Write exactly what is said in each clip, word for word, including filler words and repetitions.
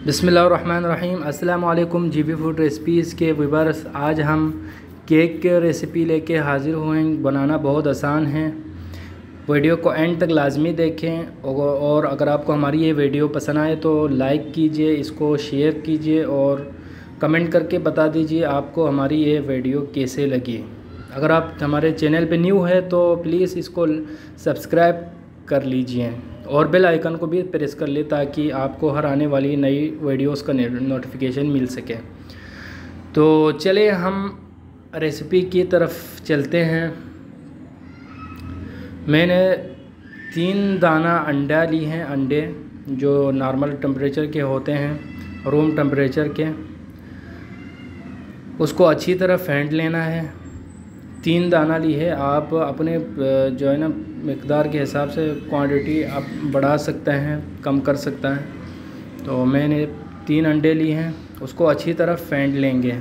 बिस्मिल्लाहिर्रहमानिर्रहीम। अस्सलाम वालेकुम। जीबी फूड रेसिपीज़ के व्यूअर्स, आज हम केक की रेसिपी लेके हाज़िर हुए हैं। बनाना बहुत आसान है। वीडियो को एंड तक लाजमी देखें और अगर आपको हमारी ये वीडियो पसंद आए तो लाइक कीजिए, इसको शेयर कीजिए और कमेंट करके बता दीजिए आपको हमारी ये वीडियो कैसे लगी। अगर आप हमारे चैनल पे न्यू है तो प्लीज़ इसको सब्सक्राइब कर लीजिए और बेल आइकन को भी प्रेस कर ले ताकि आपको हर आने वाली नई वीडियोस का नोटिफिकेशन मिल सके। तो चलिए हम रेसिपी की तरफ चलते हैं। मैंने तीन दाना अंडा ली हैं, अंडे जो नॉर्मल टेम्परेचर के होते हैं, रूम टेम्परेचर के। उसको अच्छी तरह फेंट लेना है। तीन दाना ली है, आप अपने जो है ना मिक़दार के हिसाब से क्वांटिटी आप बढ़ा सकते हैं, कम कर सकता है। तो मैंने तीन अंडे लिए हैं, उसको अच्छी तरह फेंट लेंगे।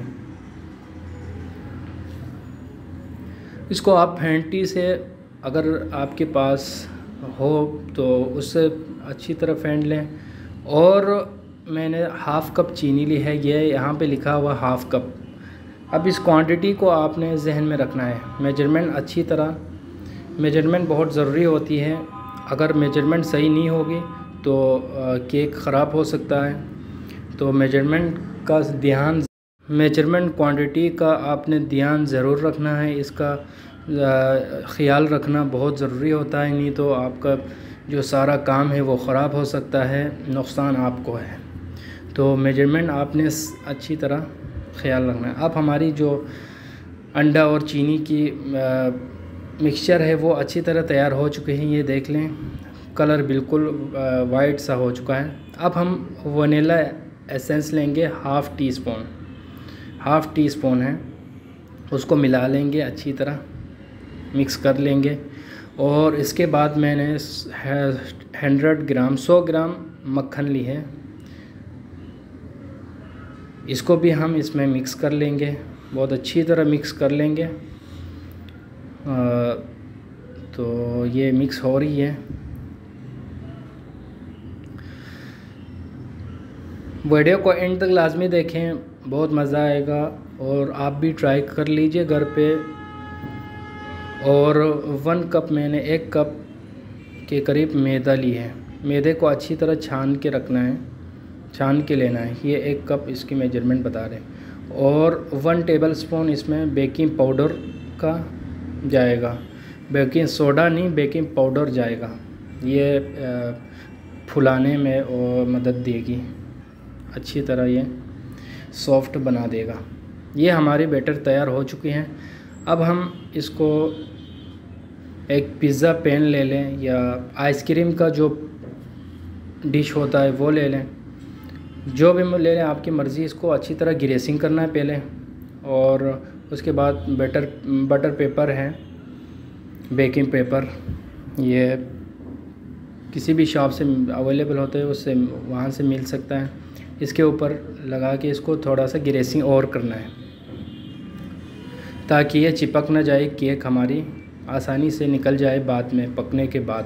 इसको आप फेंटी से अगर आपके पास हो तो उससे अच्छी तरह फेंट लें। और मैंने हाफ़ कप चीनी ली है, ये यहाँ पे लिखा हुआ हाफ़ कप। अब इस क्वांटिटी को आपने जहन में रखना है। मेजरमेंट अच्छी तरह मेजरमेंट बहुत ज़रूरी होती है। अगर मेजरमेंट सही नहीं होगी तो केक ख़राब हो सकता है। तो मेजरमेंट का ध्यान मेजरमेंट क्वांटिटी का आपने ध्यान ज़रूर रखना है। इसका ख़्याल रखना बहुत ज़रूरी होता है, नहीं तो आपका जो सारा काम है वो ख़राब हो सकता है, नुकसान आपको है। तो मेजरमेंट आपने अच्छी तरह ख़्याल रखना है। अब हमारी जो अंडा और चीनी की मिक्सचर है वो अच्छी तरह तैयार हो चुके हैं। ये देख लें, कलर बिल्कुल वाइट सा हो चुका है। अब हम वनीला एसेंस लेंगे, half teaspoon half teaspoon है, उसको मिला लेंगे, अच्छी तरह मिक्स कर लेंगे। और इसके बाद मैंने हंड्रेड ग्राम सौ ग्राम मक्खन ली है, इसको भी हम इसमें मिक्स कर लेंगे, बहुत अच्छी तरह मिक्स कर लेंगे। आ, तो ये मिक्स हो रही है। वीडियो को एंड तक लाजमी देखें, बहुत मज़ा आएगा और आप भी ट्राई कर लीजिए घर पे। और वन कप मैंने एक कप के करीब मैदा ली है। मैदे को अच्छी तरह छान के रखना है, छान के लेना है। ये एक कप इसकी मेजरमेंट बता रहे हैं। और वन टेबल स्पून इसमें बेकिंग पाउडर का जाएगा, बेकिंग सोडा नहीं, बेकिंग पाउडर जाएगा। ये फुलाने में और मदद देगी, अच्छी तरह ये सॉफ्ट बना देगा। ये हमारे बैटर तैयार हो चुके हैं। अब हम इसको एक पिज़्ज़ा पैन ले लें या आइसक्रीम का जो डिश होता है वो ले लें, जो भी ले लें, आपकी मर्ज़ी। इसको अच्छी तरह ग्रेसिंग करना है पहले, और उसके बाद बटर बटर पेपर है, बेकिंग पेपर, ये किसी भी शॉप से अवेलेबल होते हैं, उससे वहाँ से मिल सकता है। इसके ऊपर लगा के इसको थोड़ा सा ग्रेसिंग और करना है ताकि ये चिपक ना जाए, केक हमारी आसानी से निकल जाए बाद में पकने के बाद।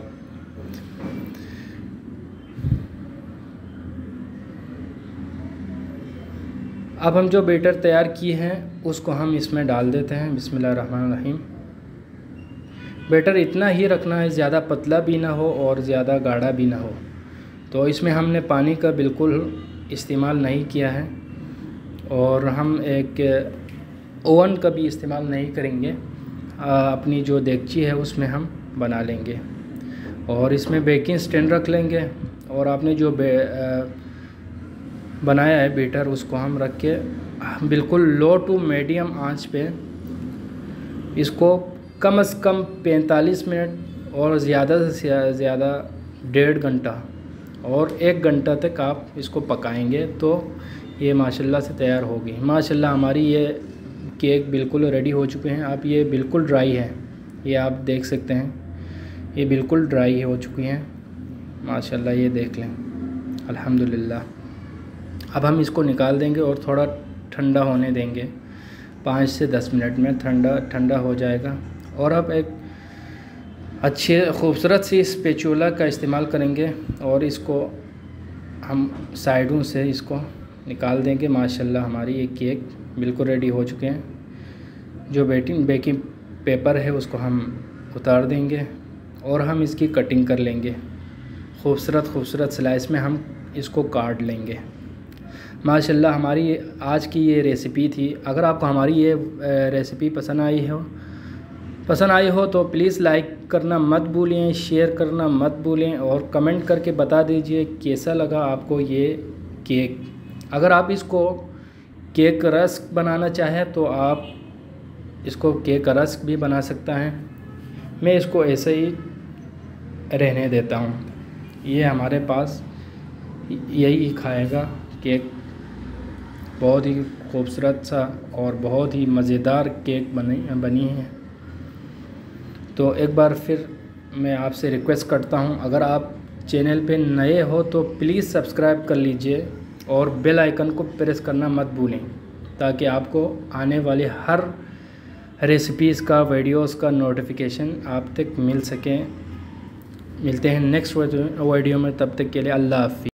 अब हम जो बैटर तैयार किए हैं उसको हम इसमें डाल देते हैं। बिस्मिल्लाहिर्रहमानिर्रहीम। बैटर इतना ही रखना है, ज़्यादा पतला भी ना हो और ज़्यादा गाढ़ा भी ना हो। तो इसमें हमने पानी का बिल्कुल इस्तेमाल नहीं किया है और हम एक ओवन का भी इस्तेमाल नहीं करेंगे। अपनी जो देगची है उसमें हम बना लेंगे और इसमें बेकिंग स्टैंड रख लेंगे। और आपने जो बे बनाया है बैटर, उसको हम रख के बिल्कुल लो टू मीडियम आंच पे इसको कम से कम पैंतालीस मिनट और ज़्यादा से ज़्यादा डेढ़ घंटा और एक घंटा तक आप इसको पकाएंगे तो ये माशाल्लाह से तैयार होगी। माशाल्लाह हमारी ये केक बिल्कुल रेडी हो चुके हैं। आप ये बिल्कुल ड्राई है, ये आप देख सकते हैं, ये बिल्कुल ड्राई हो चुकी हैं माशाल्लाह। ये देख लें, अल्हम्दुलिल्लाह। अब हम इसको निकाल देंगे और थोड़ा ठंडा होने देंगे, पाँच से दस मिनट में ठंडा ठंडा हो जाएगा। और अब एक अच्छे खूबसूरत सी स्पैचुला का इस्तेमाल करेंगे और इसको हम साइडों से इसको निकाल देंगे। माशाल्लाह हमारी ये केक बिल्कुल रेडी हो चुके हैं। जो बेकिंग बेकिंग पेपर है उसको हम उतार देंगे और हम इसकी कटिंग कर लेंगे। खूबसूरत खूबसूरत स्लाइस में हम इसको काट लेंगे। माशाल्लाह हमारी आज की ये रेसिपी थी। अगर आपको हमारी ये रेसिपी पसंद आई हो पसंद आई हो तो प्लीज़ लाइक करना मत भूलें, शेयर करना मत भूलें और कमेंट करके बता दीजिए कैसा लगा आपको ये केक। अगर आप इसको केक रस्क बनाना चाहें तो आप इसको केक रस्क भी बना सकता हैं। मैं इसको ऐसे ही रहने देता हूँ। ये हमारे पास यही खाएगा केक। बहुत ही खूबसूरत सा और बहुत ही मज़ेदार केक बनी बनी है। तो एक बार फिर मैं आपसे रिक्वेस्ट करता हूं, अगर आप चैनल पे नए हो तो प्लीज़ सब्सक्राइब कर लीजिए और बेल आइकन को प्रेस करना मत भूलें ताकि आपको आने वाले हर रेसिपीज़ का वीडियोस का नोटिफिकेशन आप तक मिल सके। मिलते हैं नेक्स्ट वीडियो में, तब तक के लिए अल्लाह हाफ़िज़।